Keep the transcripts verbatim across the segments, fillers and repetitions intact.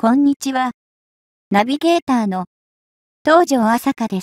こんにちは。ナビゲーターの東條朝香です。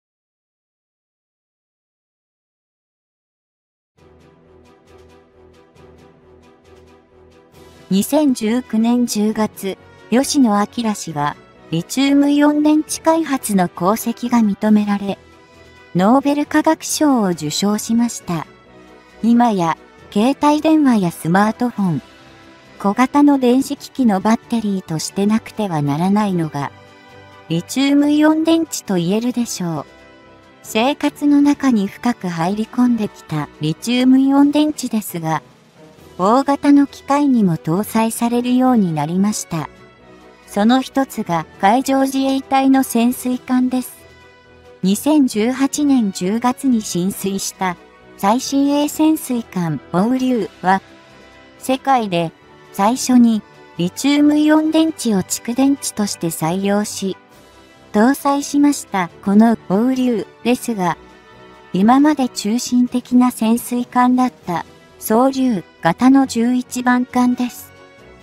にせんじゅうきゅうねんじゅうがつ、吉野彰氏は、リチウムイオン電池開発の功績が認められ、ノーベル化学賞を受賞しました。今や、携帯電話やスマートフォン、小型の電子機器のバッテリーとしてなくてはならないのが、リチウムイオン電池と言えるでしょう。生活の中に深く入り込んできたリチウムイオン電池ですが、大型の機械にも搭載されるようになりました。その一つが海上自衛隊の潜水艦です。にせんじゅうはちねんじゅうがつに進水した最新鋭潜水艦オウリュウは、世界で最初にリチウムイオン電池を蓄電池として採用し、搭載しましたこのオウリュウですが、今まで中心的な潜水艦だった双竜型のじゅういちばん艦です。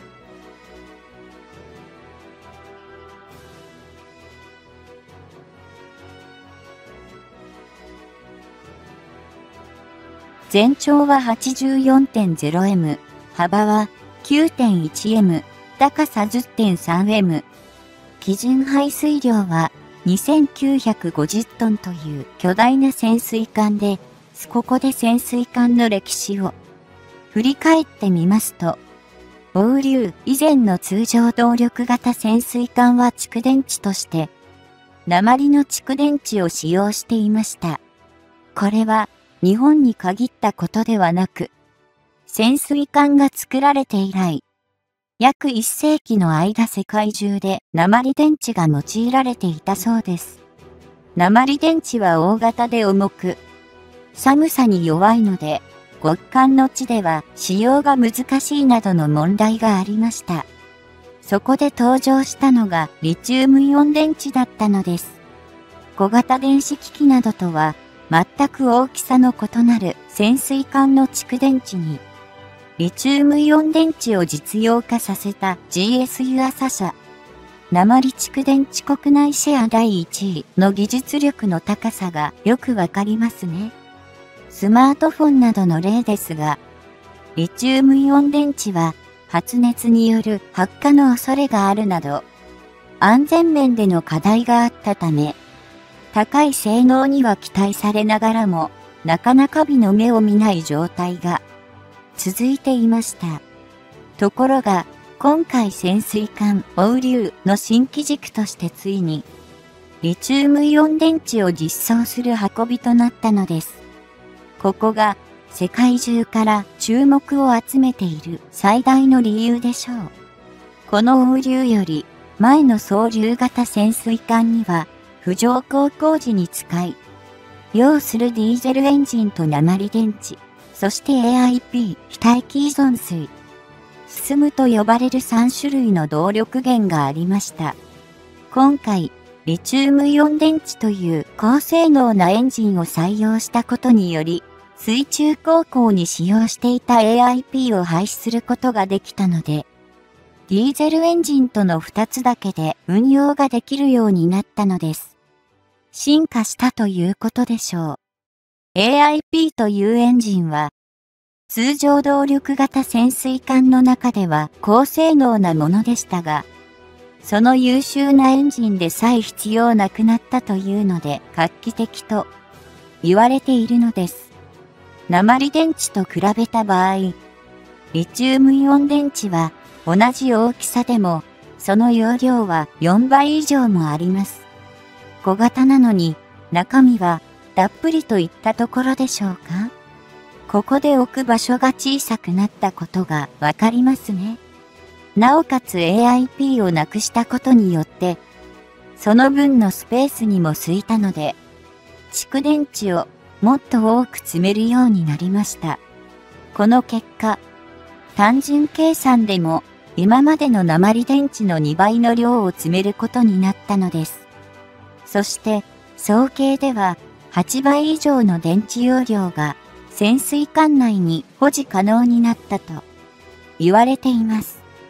全長は はちじゅうよんてんゼロエム、幅は きゅうてんいちエム、高さ じゅってんさんエム。基準排水量はにせんきゅうひゃくごじゅっトンという巨大な潜水艦で、ここで潜水艦の歴史を振り返ってみますと、オウリュウ以前の通常動力型潜水艦は蓄電池として、鉛の蓄電池を使用していました。これは日本に限ったことではなく、潜水艦が作られて以来、約いっせいきの間世界中で鉛電池が用いられていたそうです。鉛電池は大型で重く、寒さに弱いので、極寒の地では使用が難しいなどの問題がありました。そこで登場したのがリチウムイオン電池だったのです。小型電子機器などとは全く大きさの異なる潜水艦の蓄電池に、リチウムイオン電池を実用化させた ジーエス 湯浅社。鉛蓄電池国内シェアだいいちいの技術力の高さがよくわかりますね。スマートフォンなどの例ですが、リチウムイオン電池は発熱による発火の恐れがあるなど、安全面での課題があったため、高い性能には期待されながらも、なかなか美の目を見ない状態が続いていました。ところが、今回潜水艦オウリュウの新機軸としてついに、リチウムイオン電池を実装する運びとなったのです。ここが世界中から注目を集めている最大の理由でしょう。このオウリュウより前の双竜型潜水艦には、浮上航行時に使い、要するディーゼルエンジンと鉛電池、そして エーアイピー、非大気依存水、進むと呼ばれるさんしゅるいの動力源がありました。今回、リチウムイオン電池という高性能なエンジンを採用したことにより、水中航行に使用していた エーアイピー を廃止することができたので、ディーゼルエンジンとのふたつだけで運用ができるようになったのです。進化したということでしょう。エーアイピー というエンジンは、通常動力型潜水艦の中では高性能なものでしたが、その優秀なエンジンでさえ必要なくなったというので画期的と言われているのです。鉛電池と比べた場合、リチウムイオン電池は同じ大きさでも、その容量はよんばい以上もあります。小型なのに中身はたっぷりといったところでしょうか。ここで置く場所が小さくなったことがわかりますね。なおかつ エーアイピー をなくしたことによって、その分のスペースにも空いたので、蓄電池をもっと多く積めるようになりました。この結果、単純計算でも今までの鉛電池のにばいの量を積めることになったのです。そして、総計でははちばい以上の電池容量が潜水艦内に保持可能になったと言われています。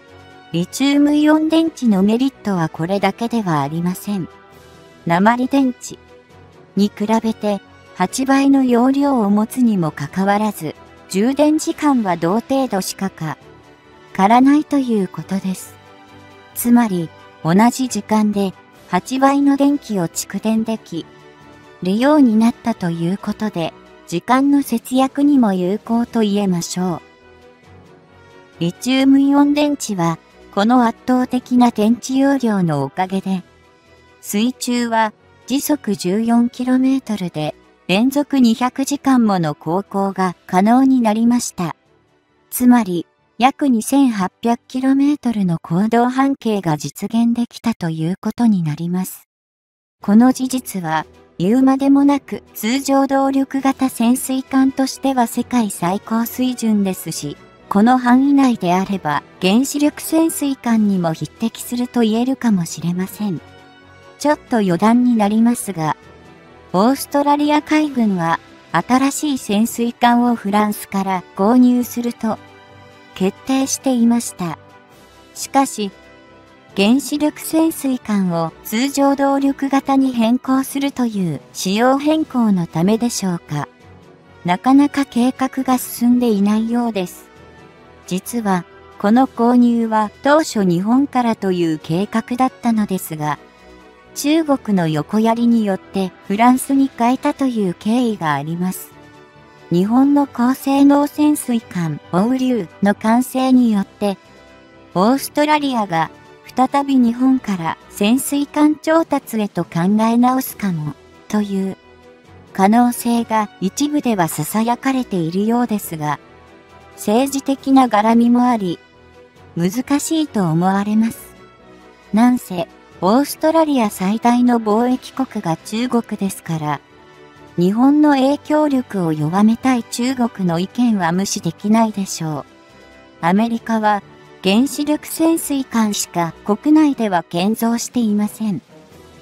リチウムイオン電池のメリットはこれだけではありません。鉛電池に比べてはちばいの容量を持つにもかかわらず、充電時間は同程度しかかからないということです。つまり、同じ時間ではちばいの電気を蓄電できるようになったということで、時間の節約にも有効と言えましょう。リチウムイオン電池は、この圧倒的な電池容量のおかげで、水中は時速 じゅうよんキロメートル で連続にひゃくじかんもの航行が可能になりました。つまり、約 にせんはっぴゃくキロメートル の行動半径が実現できたということになります。この事実は、言うまでもなく通常動力型潜水艦としては世界最高水準ですし、この範囲内であれば原子力潜水艦にも匹敵すると言えるかもしれません。ちょっと余談になりますが、オーストラリア海軍は新しい潜水艦をフランスから購入すると決定していました。しかし、原子力潜水艦を通常動力型に変更するという仕様変更のためでしょうか。なかなか計画が進んでいないようです。実は、この購入は当初日本からという計画だったのですが、中国の横やりによってフランスに変えたという経緯があります。日本の高性能潜水艦オウリュウの完成によって、オーストラリアが再び日本から潜水艦調達へと考え直すかも、という可能性が一部では囁かれているようですが、政治的な絡みもあり、難しいと思われます。なんせ、オーストラリア最大の貿易国が中国ですから、日本の影響力を弱めたい中国の意見は無視できないでしょう。アメリカは原子力潜水艦しか国内では建造していません。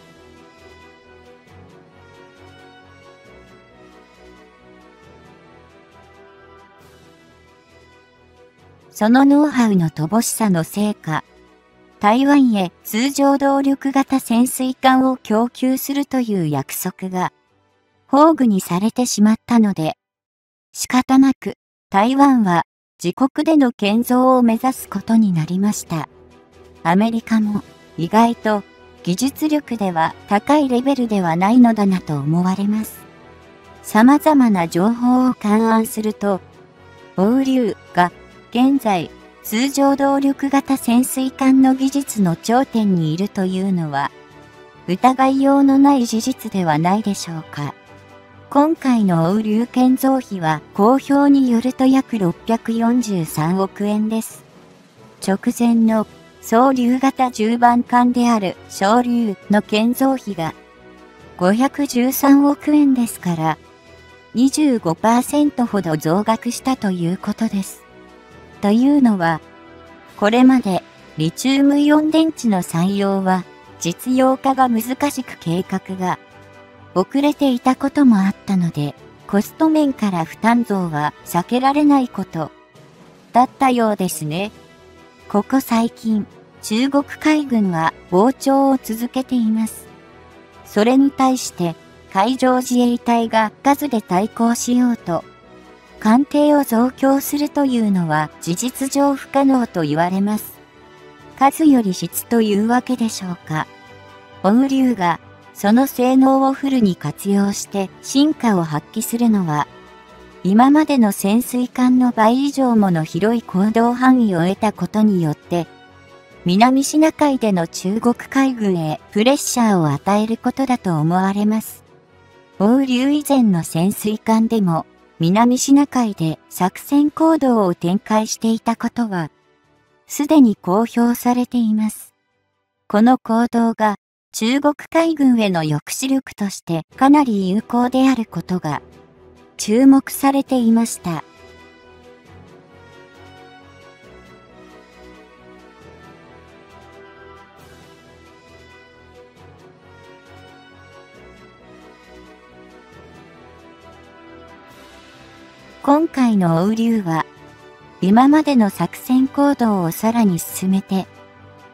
そのノウハウの乏しさのせいか、台湾へ通常動力型潜水艦を供給するという約束が崩御にされてしまったので、仕方なく台湾は自国での建造を目指すことになりました。アメリカも意外と技術力では高いレベルではないのだなと思われます。様々な情報を勘案すると、オウリュウが現在通常動力型潜水艦の技術の頂点にいるというのは疑いようのない事実ではないでしょうか。今回のオウリュウ建造費は公表によると約ろっぴゃくよんじゅうさんおくえんです。直前の総竜型じゅうばん艦である小竜の建造費がごひゃくじゅうさんおくえんですから にじゅうごパーセント ほど増額したということです。というのは、これまでリチウムイオン電池の採用は実用化が難しく計画が遅れていたこともあったので、コスト面から負担増は避けられないことだったようですね。ここ最近、中国海軍は膨張を続けています。それに対して海上自衛隊が数で対抗しようと、艦艇を増強するというのは事実上不可能と言われます。数より質というわけでしょうか。オウリュウがその性能をフルに活用して進化を発揮するのは、今までの潜水艦の倍以上もの広い行動範囲を得たことによって、南シナ海での中国海軍へプレッシャーを与えることだと思われます。オウリュウ以前の潜水艦でも、南シナ海で作戦行動を展開していたことは、すでに公表されています。この行動が中国海軍への抑止力としてかなり有効であることが注目されていました。今回のオウリュウは、今までの作戦行動をさらに進めて、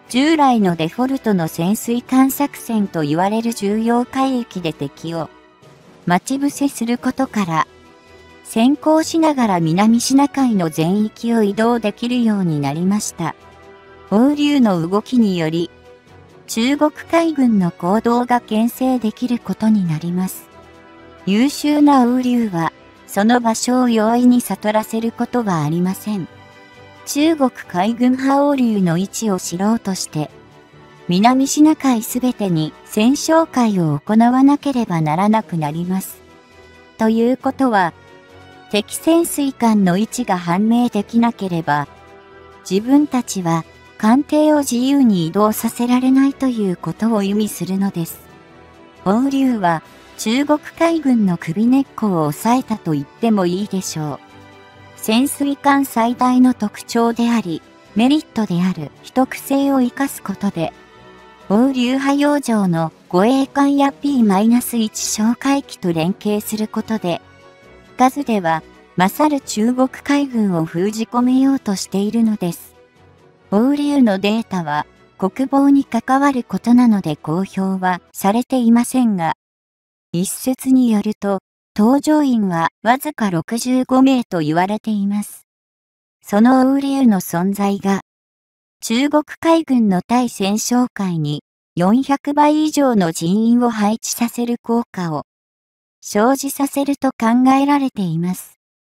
従来のデフォルトの潜水艦作戦と言われる重要海域で敵を待ち伏せすることから、先行しながら南シナ海の全域を移動できるようになりました。欧流の動きにより、中国海軍の行動が牽制できることになります。優秀な欧流は、その場所を容易に悟らせることはありません。中国海軍派欧流の位置を知ろうとして、南シナ海すべてに戦哨戒を行わなければならなくなります。ということは、敵潜水艦の位置が判明できなければ、自分たちは艦艇を自由に移動させられないということを意味するのです。欧流は中国海軍の首根っこを抑えたと言ってもいいでしょう。潜水艦最大の特徴であり、メリットである秘匿性を生かすことで、欧流派洋上の護衛艦や ピーいち 哨戒機と連携することで、数では勝る中国海軍を封じ込めようとしているのです。欧流のデータは国防に関わることなので公表はされていませんが、一説によると、搭乗員はわずかろくじゅうごめいと言われています。その欧流の存在が、中国海軍の対戦哨戒によんひゃくばい以上の人員を配置させる効果を生じさせると考えられています。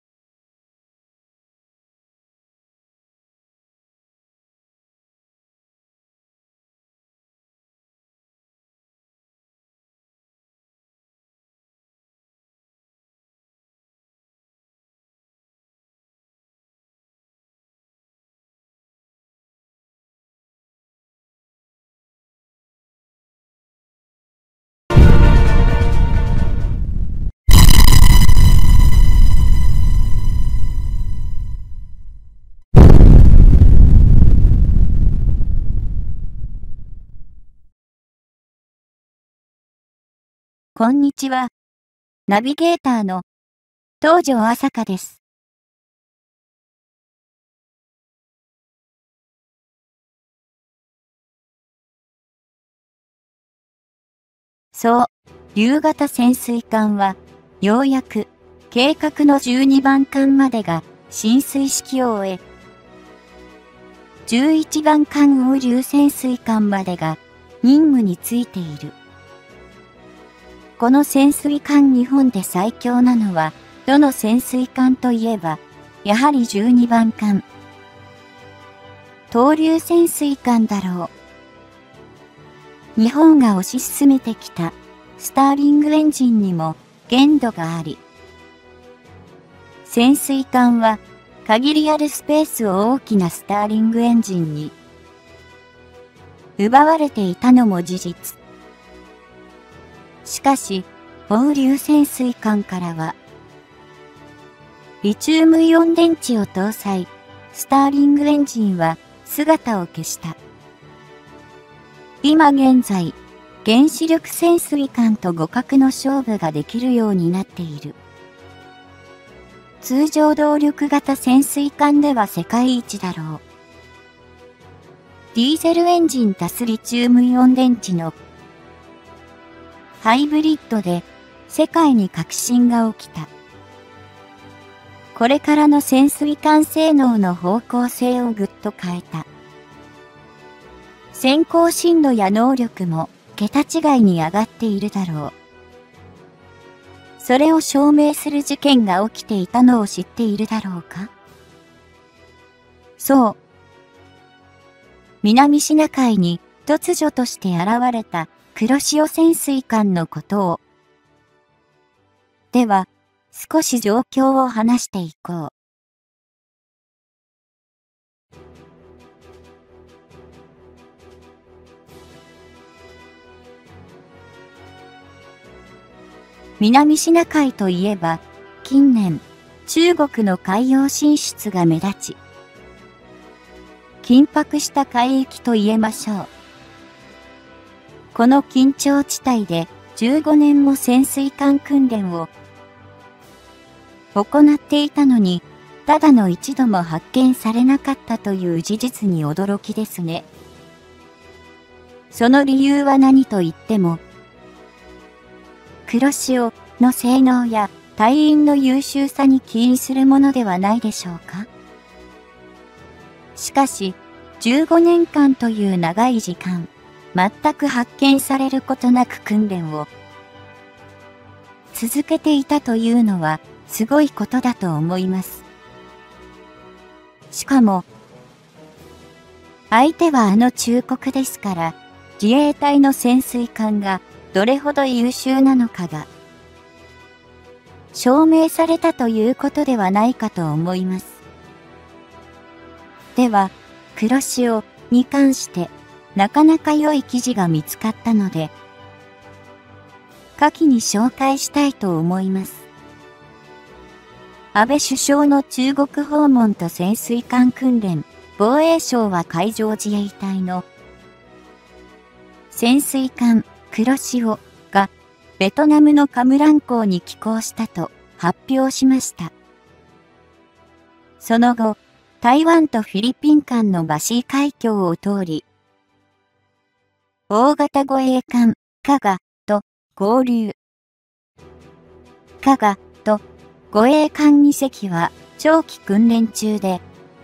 こんにちは。ナビゲーターの東條朝香です。そう、竜型潜水艦は、ようやく計画のじゅうにばん艦までが進水式を終え、じゅういちばん艦欧流潜水艦までが任務についている。この潜水艦日本で最強なのは、どの潜水艦といえば、やはりじゅうにばん艦。東流潜水艦だろう。日本が推し進めてきた、スターリングエンジンにも限度があり。潜水艦は、限りあるスペースを大きなスターリングエンジンに、奪われていたのも事実。しかし、欧流潜水艦からは、リチウムイオン電池を搭載、スターリングエンジンは姿を消した。今現在、原子力潜水艦と互角の勝負ができるようになっている。通常動力型潜水艦では世界一だろう。ディーゼルエンジン足すリチウムイオン電池のハイブリッドで世界に革新が起きた。これからの潜水艦性能の方向性をぐっと変えた。先行深度や能力も桁違いに上がっているだろう。それを証明する事件が起きていたのを知っているだろうか？そう。南シナ海に突如として現れた黒潮潜水艦のことを。では、少し状況を話していこう。南シナ海といえば、近年、中国の海洋進出が目立ち、緊迫した海域と言えましょう。この緊張地帯でじゅうごねんも潜水艦訓練を行っていたのに、ただの一度も発見されなかったという事実に驚きですね。 その理由は何と言っても、黒潮の性能や隊員の優秀さに起因するものではないでしょうか。しかし、じゅうごねんかんという長い時間、全く発見されることなく訓練を続けていたというのはすごいことだと思います。しかも、相手はあの忠国ですから、自衛隊の潜水艦がどれほど優秀なのかが証明されたということではないかと思います。では、黒潮に関してなかなか良い記事が見つかったので、下記に紹介したいと思います。安倍首相の中国訪問と潜水艦訓練、防衛省は海上自衛隊の潜水艦黒潮がベトナムのカムラン港に寄港したと発表しました。その後、台湾とフィリピン間のバシー海峡を通り、大型護衛艦加賀と合流。加賀と護衛艦にせきは長期訓練中で、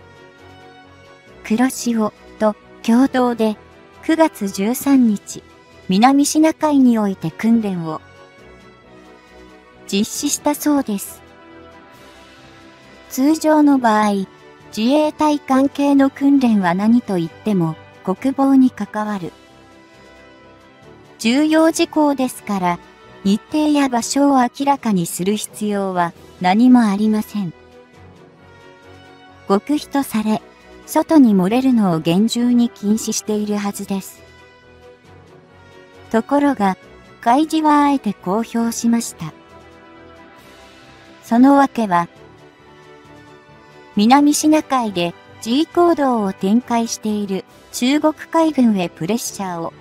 黒潮と共同でくがつじゅうさんにち、南シナ海において訓練を実施したそうです。通常の場合、自衛隊関係の訓練は何と言っても国防に関わる重要事項ですから、日程や場所を明らかにする必要は何もありません。極秘とされ、外に漏れるのを厳重に禁止しているはずです。ところが、海自はあえて公表しました。そのわけは、南シナ海で G 行動を展開している中国海軍へプレッシャーを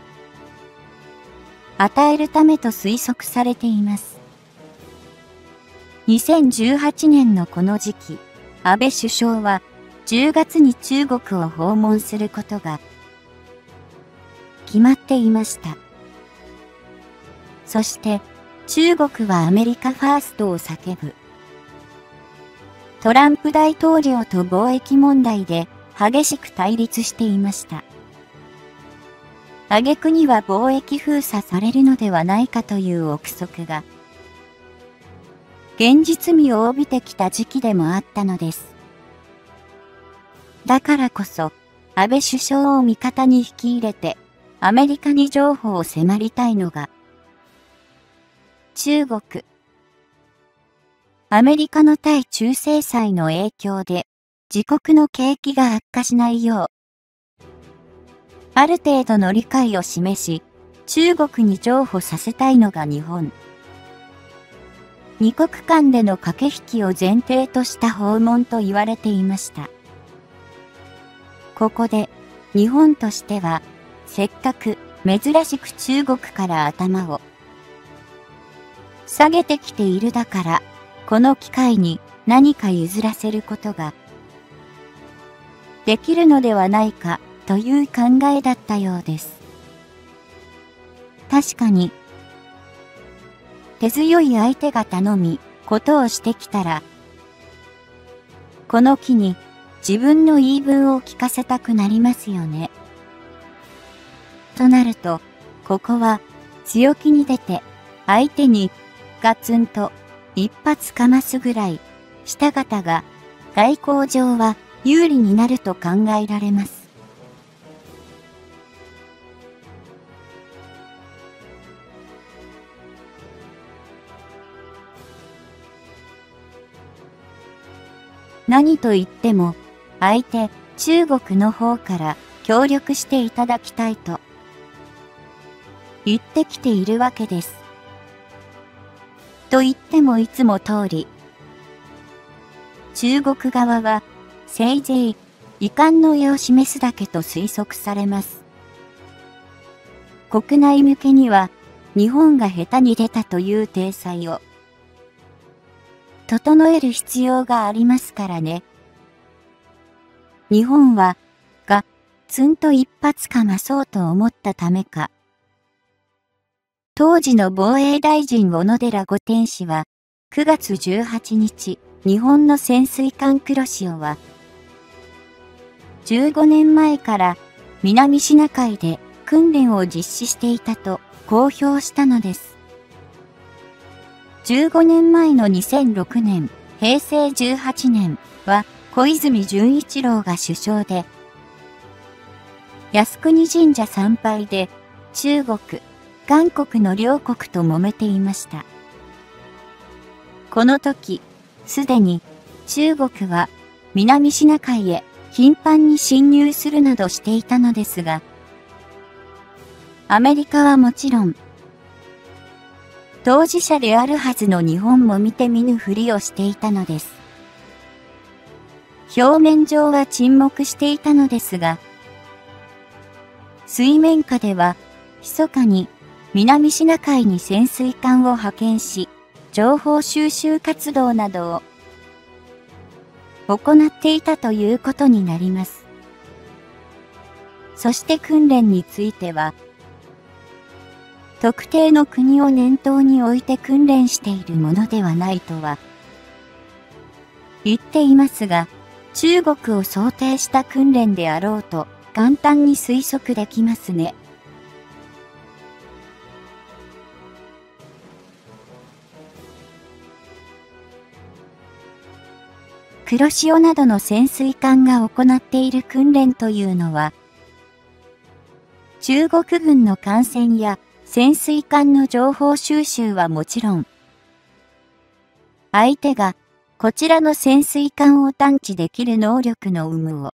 与えるためと推測されています。にせんじゅうはちねんのこの時期、安倍首相はじゅうがつに中国を訪問することが決まっていました。そして中国はアメリカファーストを叫ぶ。トランプ大統領と貿易問題で激しく対立していました。挙句には貿易封鎖されるのではないかという憶測が現実味を帯びてきた時期でもあったのです。だからこそ安倍首相を味方に引き入れてアメリカに譲歩を迫りたいのが中国。アメリカの対中制裁の影響で自国の景気が悪化しないよう、ある程度の理解を示し、中国に譲歩させたいのが日本。二国間での駆け引きを前提とした訪問と言われていました。ここで日本としては、せっかく珍しく中国から頭を下げてきているだから、この機会に何か譲らせることができるのではないかという考えだったようです。確かに、手強い相手が頼み、ことをしてきたら、この機に自分の言い分を聞かせたくなりますよね。となると、ここは強気に出て、相手にガツンと一発かますぐらいした方が外交上は有利になると考えられます。何と言っても相手中国の方から協力していただきたいと言ってきているわけです。と言ってもいつも通り、中国側はせいぜい遺憾の意を示すだけと推測されます。国内向けには日本が下手に出たという体裁を整える必要がありますからね。日本はがツンと一発かまそうと思ったためか。当時の防衛大臣小野寺御殿氏は、くがつじゅうはちにち、日本の潜水艦黒潮は、じゅうごねんまえから南シナ海で訓練を実施していたと公表したのです。じゅうごねんまえのにせんろくねん、へいせいじゅうはちねんは小泉純一郎が首相で、靖国神社参拝で中国、韓国の両国と揉めていました。この時、すでに中国は南シナ海へ頻繁に侵入するなどしていたのですが、アメリカはもちろん、当事者であるはずの日本も見て見ぬふりをしていたのです。表面上は沈黙していたのですが、水面下では、密かに南シナ海に潜水艦を派遣し、情報収集活動などを行っていたということになります。そして訓練については、特定の国を念頭に置いて訓練しているものではないとは言っていますが、中国を想定した訓練であろうと簡単に推測できますね。黒潮などの潜水艦が行っている訓練というのは、中国軍の艦船や潜水艦の情報収集はもちろん、相手がこちらの潜水艦を探知できる能力の有無を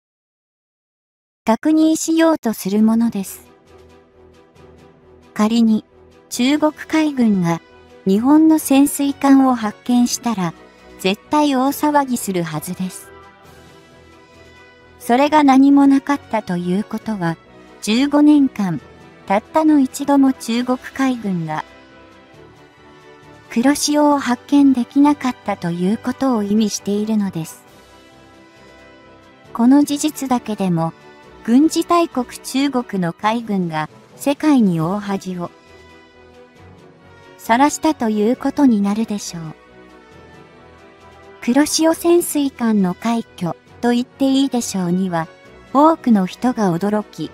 確認しようとするものです。仮に中国海軍が日本の潜水艦を発見したら絶対大騒ぎするはずです。それが何もなかったということは、じゅうごねんかん、たったの一度も中国海軍が黒潮を発見できなかったということを意味しているのです。この事実だけでも、軍事大国中国の海軍が世界に大恥を晒したということになるでしょう。黒潮潜水艦の快挙と言っていいでしょうには、多くの人が驚き、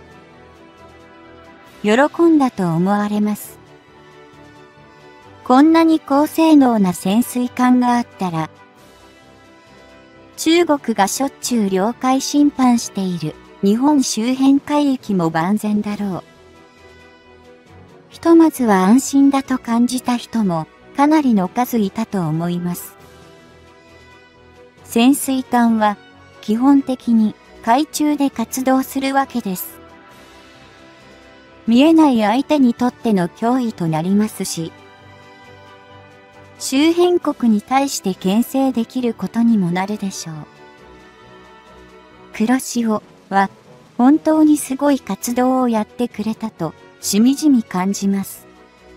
喜んだと思われます。こんなに高性能な潜水艦があったら、中国がしょっちゅう領海侵犯している日本周辺海域も万全だろう。ひとまずは安心だと感じた人もかなりの数いたと思います。潜水艦は基本的に海中で活動するわけです。見えない相手にとっての脅威となりますし、周辺国に対して牽制できることにもなるでしょう。黒潮は本当にすごい活動をやってくれたとしみじみ感じます。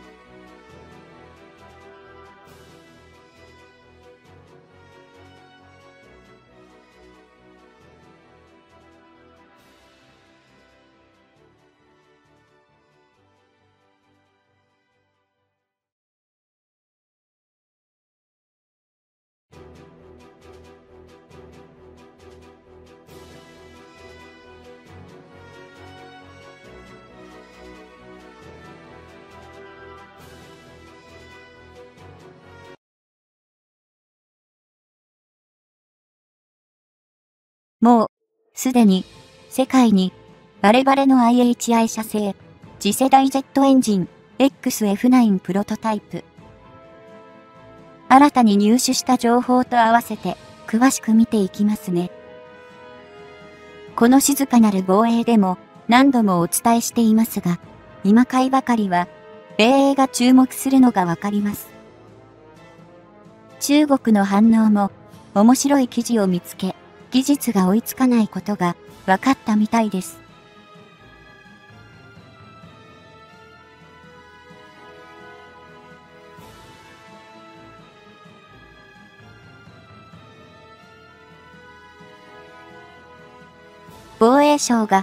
もう、すでに、世界に、バレバレの アイエイチアイ 社製、次世代ジェットエンジン、エックスエフナイン プロトタイプ。新たに入手した情報と合わせて、詳しく見ていきますね。この静かなる防衛でも、何度もお伝えしていますが、今回ばかりは、米英が注目するのがわかります。中国の反応も、面白い記事を見つけ、技術が追いつかないことが分かったみたいです。防衛省が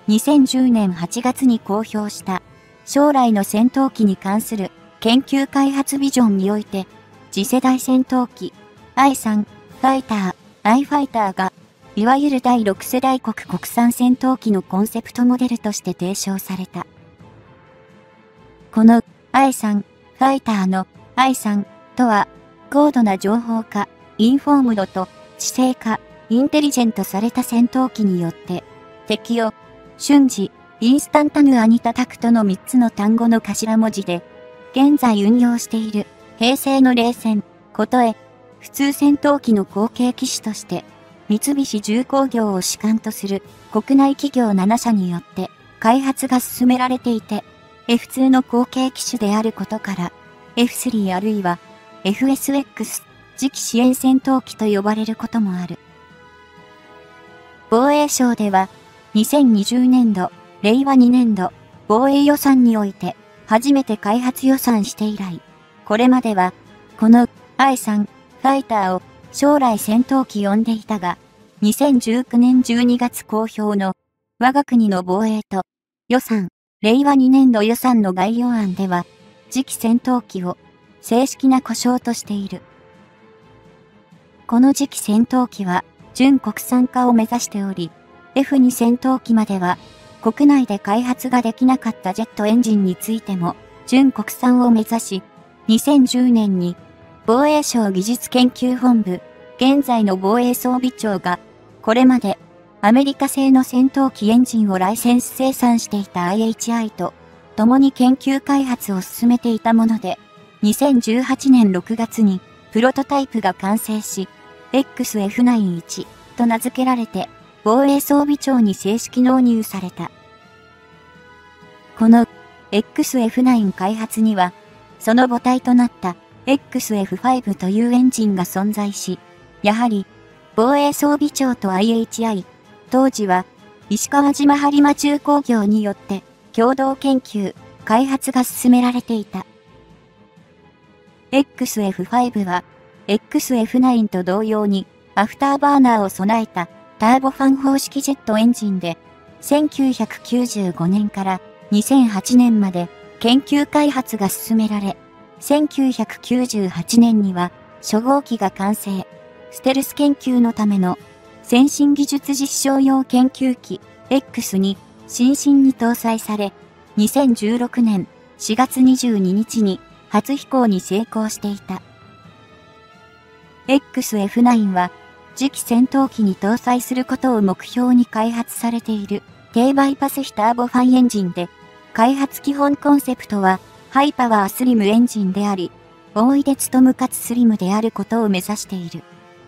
にせんじゅうねんはちがつに公表した将来の戦闘機に関する研究開発ビジョンにおいて、次世代戦闘機 アイスリー ファイター、アイファイターが、いわゆるだいろく世代国国産戦闘機のコンセプトモデルとして提唱された。この アイスリー ファイターの アイスリー とは、高度な情報化、インフォームドと知性化、インテリジェントされた戦闘機によって、敵を瞬時、インスタンタヌアに叩くとのみっつの単語の頭文字で、現在運用している平成の冷戦、ことへ、普通戦闘機の後継機種として、三菱重工業を主幹とする国内企業ななしゃによって開発が進められていて、エフツー の後継機種であることから、エフスリー あるいは エフエスエックス、次期支援戦闘機と呼ばれることもある。防衛省では、にせんにじゅうねんど、れいわにねんど、防衛予算において、初めて開発予算して以来、これまでは、この アイスリー ファイターを将来戦闘機呼んでいたが、にせんじゅうきゅうねんじゅうにがつ公表の我が国の防衛と予算、れいわにねんど予算の概要案では、次期戦闘機を正式な呼称としている。この次期戦闘機は準国産化を目指しており、エフツー 戦闘機までは国内で開発ができなかったジェットエンジンについても準国産を目指し、にせんじゅうねんに防衛省技術研究本部、現在の防衛装備庁が、これまでアメリカ製の戦闘機エンジンをライセンス生産していた アイエイチアイ と共に研究開発を進めていたもので、にせんじゅうはちねんろくがつにプロトタイプが完成し、エックスエフナインワン と名付けられて、防衛装備庁に正式納入された。この エックスエフナイン 開発には、その母体となった エックスエフファイブ というエンジンが存在し、やはり防衛装備庁と アイエイチアイ、当時は石川島播磨重工業によって共同研究、開発が進められていた。エックスエフファイブ は エックスエフナイン と同様にアフターバーナーを備えたターボファン方式ジェットエンジンで、せんきゅうひゃくきゅうじゅうごねんからにせんはちねんまで研究開発が進められ、せんきゅうひゃくきゅうじゅうはちねんには初号機が完成、ステルス研究のための先進技術実証用研究機 X に新進に搭載され、にせんじゅうろくねんしがつにじゅうににちに初飛行に成功していた。エックスエフナイン は次期戦闘機に搭載することを目標に開発されている低バイパス比ターボファンエンジンで、開発基本コンセプトはハイパワースリムエンジンであり、大出務かつスリムであることを目指している。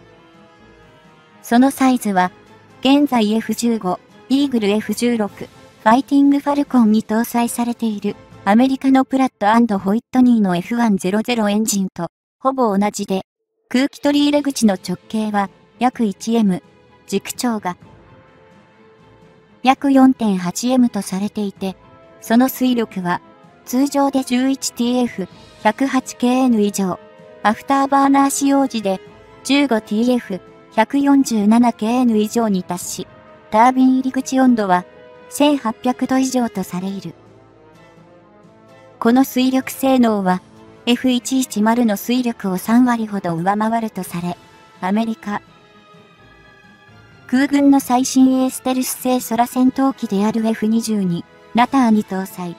そのサイズは、現在 エフじゅうご、イーグル エフじゅうろく、ファイティングファルコンに搭載されているアメリカのプラット&ホイットニーの エフひゃくエンジンとほぼ同じで、空気取り入れ口の直径は約 いちエム、軸長が約 よんてんはちエム とされていて、その推力は通常で じゅういちティーエフ、ひゃくはちケーエヌ 以上、アフターバーナー使用時で じゅうごティーエフ、ひゃくよんじゅうななケーエヌ 以上に達し、タービン入り口温度はせんはっぴゃくど以上とされる。この推力性能は エフいちいちまる の推力をさんわりほど上回るとされ、アメリカ空軍の最新鋭ステルス製空戦闘機である エフにじゅうに ナターに搭載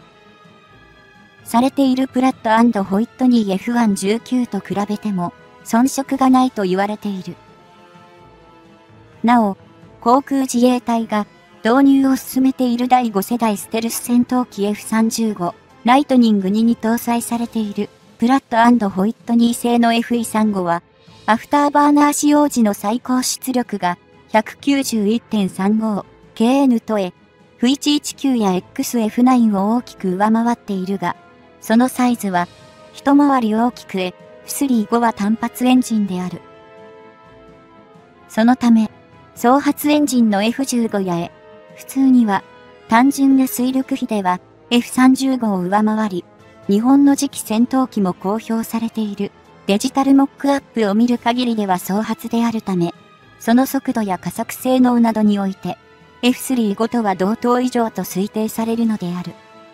されているプラット&ホイットニー エフじゅうきゅう と比べても遜色がないと言われている。なお、航空自衛隊が導入を進めているだいご世代ステルス戦闘機 エフさんじゅうご、ライトニングにに搭載されているプラット&ホイットニー製の エフさんじゅうご は、アフターバーナー使用時の最高出力が ひゃくきゅうじゅういってんさんごケーエヌ とえ、エフいちいちきゅう や エックスエフナイン を大きく上回っているが、そのサイズは一回り大きく エフスリーご は単発エンジンである。そのため、双発エンジンの エフじゅうご や エ、普通には単純な推力比では エフさんじゅうご を上回り、日本の次期戦闘機も公表されているデジタルモックアップを見る限りでは双発であるため、その速度や加速性能などにおいて、 エフスリーご とは同等以上と推定されるのである。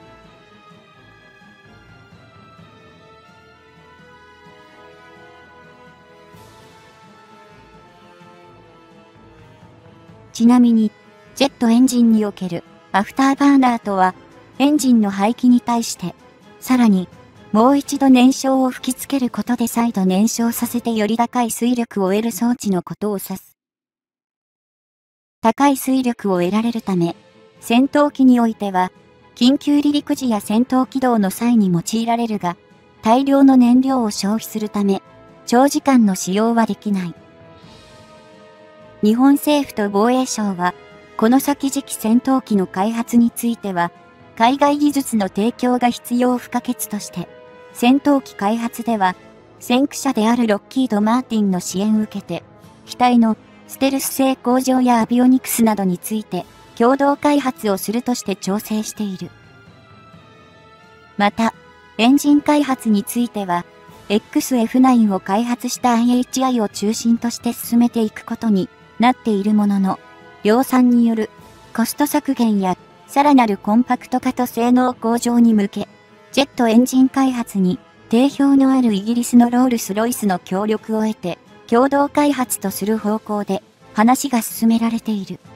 ちなみに、ジェットエンジンにおけるアフターバーナーとは、エンジンの排気に対して、さらに、もう一度燃焼を吹きつけることで再度燃焼させてより高い推力を得る装置のことを指す。高い推力を得られるため、戦闘機においては、緊急離陸時や戦闘起動の際に用いられるが、大量の燃料を消費するため、長時間の使用はできない。日本政府と防衛省は、この先次期戦闘機の開発については、海外技術の提供が必要不可欠として、戦闘機開発では、先駆者であるロッキード・マーティンの支援を受けて、機体のステルス性向上やアビオニクスなどについて、共同開発をするとして調整している。また、エンジン開発については、エックスエフナイン を開発した アイエイチアイ を中心として進めていくことになっているものの、量産によるコスト削減やさらなるコンパクト化と性能向上に向け、ジェットエンジン開発に定評のあるイギリスのロールスロイスの協力を得て、共同開発とする方向で話が進められている。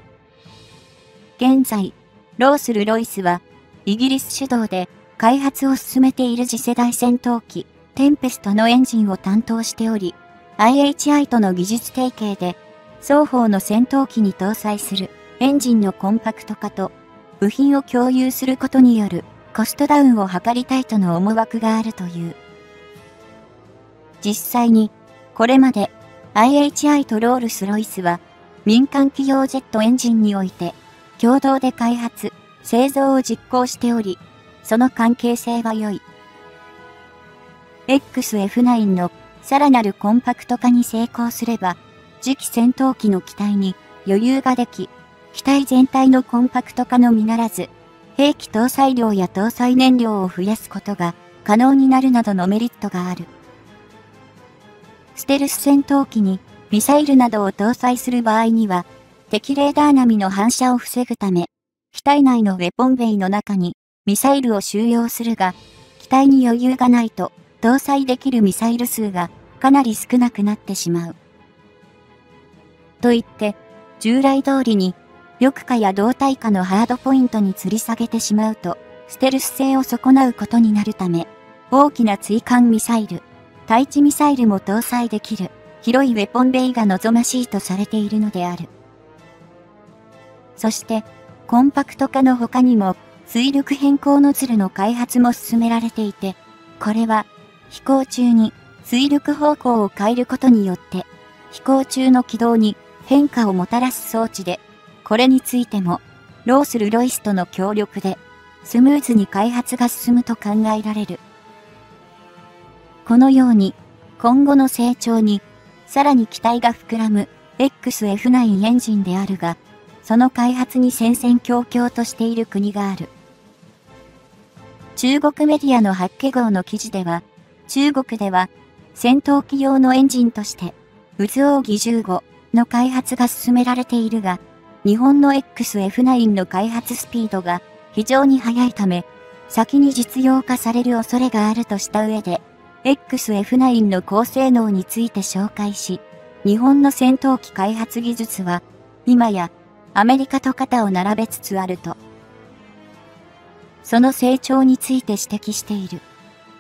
現在、ロースルロイスはイギリス主導で開発を進めている次世代戦闘機テンペストのエンジンを担当しており、アイエイチアイ との技術提携で双方の戦闘機に搭載するエンジンのコンパクト化と部品を共有することによるコストダウンを図りたいとの思惑があるという。実際に、これまで アイエイチアイ とロールスロイスは民間企業ジェットエンジンにおいて共同で開発、製造を実行しており、その関係性は良い。エックスエフナイン のさらなるコンパクト化に成功すれば、次期戦闘機の機体に余裕ができ、機体全体のコンパクト化のみならず、兵器搭載量や搭載燃料を増やすことが可能になるなどのメリットがある。ステルス戦闘機にミサイルなどを搭載する場合には、敵レーダー並みの反射を防ぐため、機体内のウェポンベイの中にミサイルを収容するが、機体に余裕がないと搭載できるミサイル数がかなり少なくなってしまう。と言って、従来通りに、翼化や動体化のハードポイントに吊り下げてしまうと、ステルス性を損なうことになるため、大きな追艦ミサイル、対地ミサイルも搭載できる、広いウェポンベイが望ましいとされているのである。そして、コンパクト化の他にも、推力変更ノズルの開発も進められていて、これは、飛行中に推力方向を変えることによって、飛行中の軌道に変化をもたらす装置で、これについても、ロースルロイスとの協力で、スムーズに開発が進むと考えられる。このように、今後の成長に、さらに期待が膨らむ エックスエフナイン エンジンであるが、その開発に戦々恐々としている国がある。中国メディアの八卦号の記事では、中国では、戦闘機用のエンジンとして、渦扇じゅうごの開発が進められているが、日本の エックスエフナイン の開発スピードが非常に速いため、先に実用化される恐れがあるとした上で、エックスエフナイン の高性能について紹介し、日本の戦闘機開発技術は、今やアメリカと肩を並べつつあると、その成長について指摘している。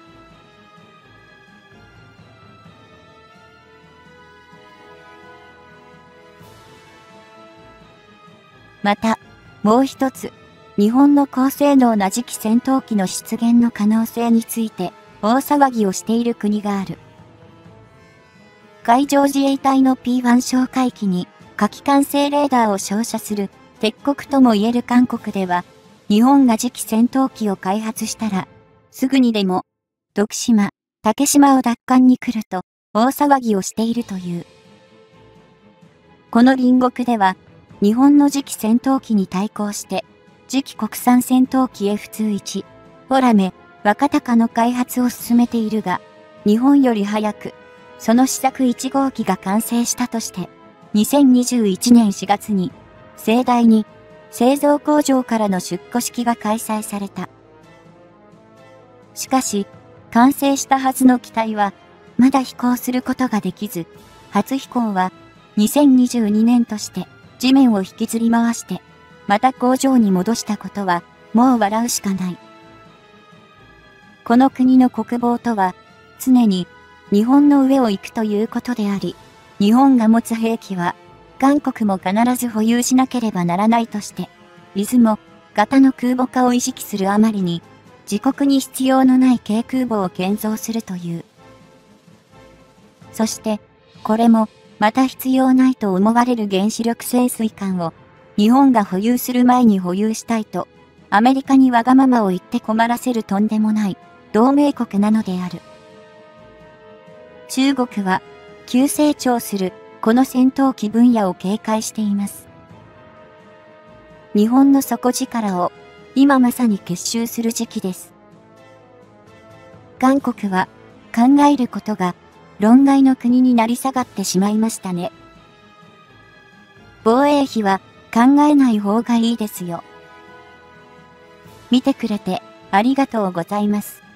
また、もう一つ、日本の高性能な次期戦闘機の出現の可能性について、大騒ぎをしている国がある。海上自衛隊の ピーワン 哨戒機に、火器管制レーダーを照射する、鉄国とも言える韓国では、日本が次期戦闘機を開発したら、すぐにでも、徳島、竹島を奪還に来ると、大騒ぎをしているという。この隣国では、日本の次期戦闘機に対抗して、次期国産戦闘機 エフにじゅういち、フォラメ、若鷹の開発を進めているが、日本より早く、その試作いち号機が完成したとして、にせんにじゅういちねんしがつに、 盛大に製造工場からの出庫式が開催された。しかし、完成したはずの機体は、まだ飛行することができず、初飛行はにせんにじゅうにねんとして地面を引きずり回して、また工場に戻したことは、もう笑うしかない。この国の国防とは、常に日本の上を行くということであり、日本が持つ兵器は、韓国も必ず保有しなければならないとして、出雲型の空母化を意識するあまりに、自国に必要のない軽空母を建造するという。そして、これも、また必要ないと思われる原子力潜水艦を、日本が保有する前に保有したいと、アメリカにわがままを言って困らせるとんでもない同盟国なのである。中国は、急成長するこの戦闘機分野を警戒しています。日本の底力を今まさに結集する時期です。韓国は考えることが論外の国になり下がってしまいましたね。防衛費は考えない方がいいですよ。見てくれてありがとうございます。